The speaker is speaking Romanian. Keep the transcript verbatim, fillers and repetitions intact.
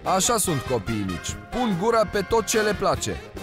Așa sunt copiii mici, pun gura pe tot ce le place.